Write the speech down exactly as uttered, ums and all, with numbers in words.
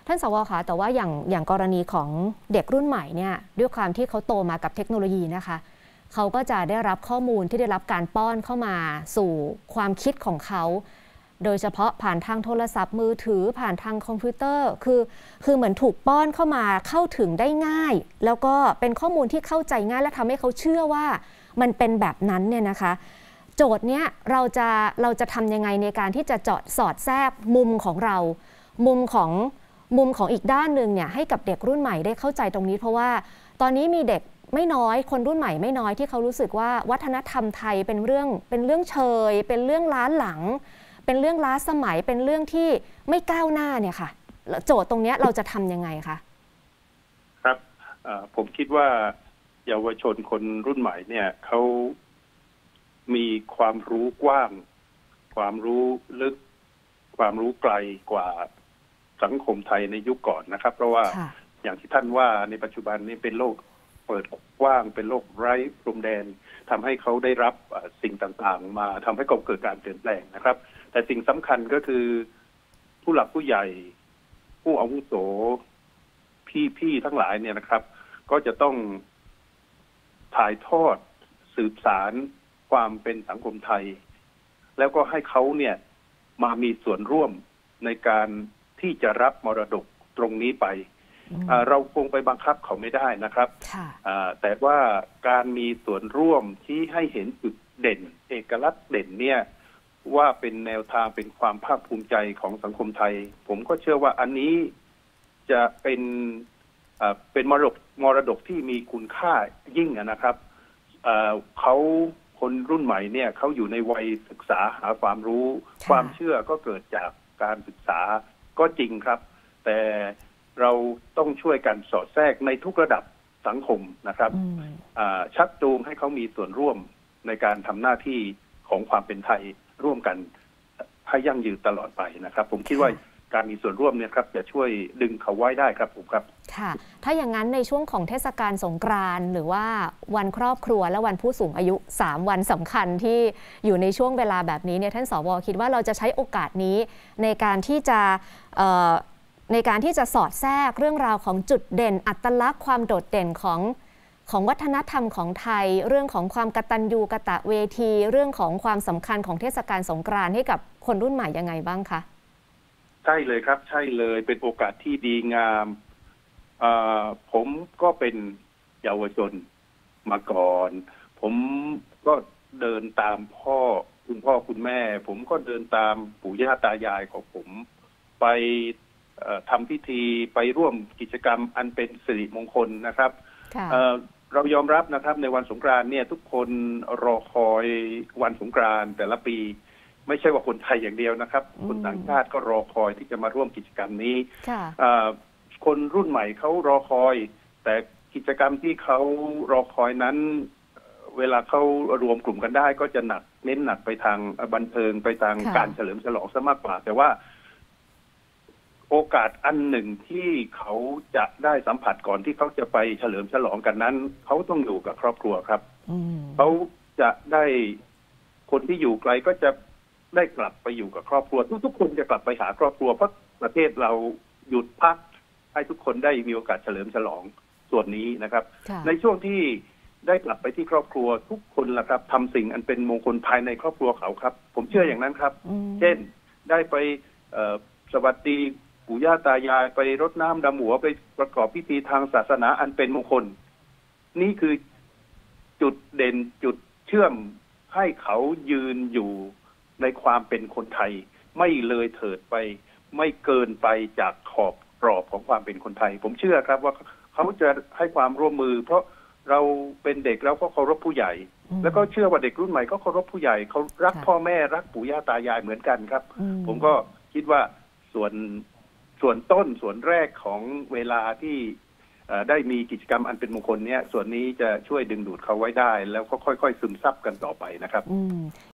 ท่านสวคะแต่ว่าอย่างอย่างกรณีของเด็กรุ่นใหม่เนี่ยด้วยความที่เขาโตมากับเทคโนโลยีนะคะเขาก็จะได้รับข้อมูลที่ได้รับการป้อนเข้ามาสู่ความคิดของเขาโดยเฉพาะผ่านทางโทรศัพท์มือถือผ่านทางคอมพิวเตอร์คือคือเหมือนถูกป้อนเข้ามาเข้าถึงได้ง่ายแล้วก็เป็นข้อมูลที่เข้าใจง่ายและทำให้เขาเชื่อว่ามันเป็นแบบนั้นเนี่ยนะคะโจทย์เนี้ยเราจะเราจะทำยังไงในการที่จะเจาะสอดแทรกมุมของเรามุมของมุมของอีกด้านหนึ่งเนี่ยให้กับเด็กรุ่นใหม่ได้เข้าใจตรงนี้เพราะว่าตอนนี้มีเด็กไม่น้อยคนรุ่นใหม่ไม่น้อยที่เขารู้สึกว่าวัฒนธรรมไทยเป็นเรื่องเป็นเรื่องเชยเป็นเรื่องล้าหลังเป็นเรื่องล้าสมัยเป็นเรื่องที่ไม่ก้าวหน้าเนี่ยค่ะโจทย์ตรงนี้เราจะทำยังไงคะครับผมคิดว่าเยาวชนคนรุ่นใหม่เนี่ยเขามีความรู้กว้างความรู้ลึกความรู้ไกลกว่าสังคมไทยในยุคก่อนนะครับเพราะว่าอย่างที่ท่านว่าในปัจจุบันนี้เป็นโลกเปิดกว้างเป็นโลกไร้พรมแดนทำให้เขาได้รับสิ่งต่างๆมาทำให้เกิดการเปลี่ยนแปลงนะครับแต่สิ่งสำคัญก็คือผู้หลักผู้ใหญ่ผู้อาวุโสพี่ๆทั้งหลายเนี่ยนะครับก็จะต้องถ่ายทอดสืบสารความเป็นสังคมไทยแล้วก็ให้เขาเนี่ยมามีส่วนร่วมในการที่จะรับมรดกตรงนี้ไปเราคงไปบังคับเขาไม่ได้นะครับแต่ว่าการมีส่วนร่วมที่ให้เห็นจุดเด่นเอกลักษณ์เด่นเนี่ยว่าเป็นแนวทางเป็นความภาคภูมิใจของสังคมไทยผมก็เชื่อว่าอันนี้จะเป็นเป็นมรดกมรดกที่มีคุณค่ายิ่งนะครับเขาคนรุ่นใหม่เนี่ยเขาอยู่ในวัยศึกษาหาความรู้ความเชื่อก็เกิดจากการศึกษาก็จริงครับแต่เราต้องช่วยกันสอดแทรกในทุกระดับสังคมนะครับชักจูงให้เขามีส่วนร่วมในการทำหน้าที่ของความเป็นไทยร่วมกันให้ยั่งยืนตลอดไปนะครับผมคิดว่าการมีส่วนร่วมเนี่ยครับจะช่วยดึงเขาไว้ได้ครับผมครับค่ะถ้าอย่างนั้นในช่วงของเทศกาลสงกรานต์หรือว่าวันครอบครัวและวันผู้สูงอายุสามวันสำคัญที่อยู่ในช่วงเวลาแบบนี้เนี่ยท่านสวคิดว่าเราจะใช้โอกาสนี้ในการที่จะในการที่จะสอดแทรกเรื่องราวของจุดเด่นอัตลักษณ์ความโดดเด่นของของวัฒนธรรมของไทยเรื่องของความกตัญญูกตเวทีเรื่องของความสำคัญของเทศกาลสงกรานต์ให้กับคนรุ่นใหม่ยังไงบ้างคะใช่เลยครับใช่เลยเป็นโอกาสที่ดีงามผมก็เป็นเยาวชนมาก่อนผมก็เดินตามพ่อคุณพ่อคุณแม่ผมก็เดินตามปู่ย่าตายายของผมไปทำพิธีไปร่วมกิจกรรมอันเป็นสิริมงคลนะครับเรายอมรับนะครับในวันสงกรานต์เนี่ยทุกคนรอคอยวันสงกรานต์แต่ละปีไม่ใช่ว่าคนไทยอย่างเดียวนะครับคนต่างชาติก็รอคอยที่จะมาร่วมกิจกรรมนี้คนรุ่นใหม่เขารอคอยแต่กิจกรรมที่เขารอคอยนั้นเวลาเขารวมกลุ่มกันได้ก็จะหนักเน้นหนักไปทางบันเทิงไปทางการเฉลิมฉลองซะมากกว่าแต่ว่าโอกาสอันหนึ่งที่เขาจะได้สัมผัสก่อนที่เขาจะไปเฉลิมฉลองกันนั้นเขาต้องอยู่กับครอบครัวครับเขาจะได้คนที่อยู่ไกลก็จะได้กลับไปอยู่กับครอบครัวทุกๆคนจะกลับไปหาครอบครัวเพราะประเทศเราหยุดพักให้ทุกคนได้มีโอกาสเฉลิมฉลองส่วนนี้นะครับในช่วงที่ได้กลับไปที่ครอบครัวทุกคนล่ะครับทำสิ่งอันเป็นมงคลภายในครอบครัวเขาครับผมเชื่ออย่างนั้นครับเช่นได้ไปสวัสดีปู่ย่าตายายไปรดน้ำดำหัวไปประกอบพิธีทางศาสนาอันเป็นมงคลนี่คือจุดเด่นจุดเชื่อมให้เขายืนอยู่ในความเป็นคนไทยไม่เลยเถิดไปไม่เกินไปจากขอบกรอบของความเป็นคนไทยผมเชื่อครับว่าเขาจะให้ความร่วมมือเพราะเราเป็นเด็กแล้วก็เคารพผู้ใหญ่แล้วก็เชื่อว่าเด็กรุ่นใหม่ก็เคารพผู้ใหญ่เขารักพ่อแม่รักปู่ย่าตายายเหมือนกันครับผมก็คิดว่าส่วนส่วนต้นส่วนแรกของเวลาที่ได้มีกิจกรรมอันเป็นมงคลเนี้ยส่วนนี้จะช่วยดึงดูดเขาไว้ได้แล้วก็ค่อยๆซึมซับกันต่อไปนะครับ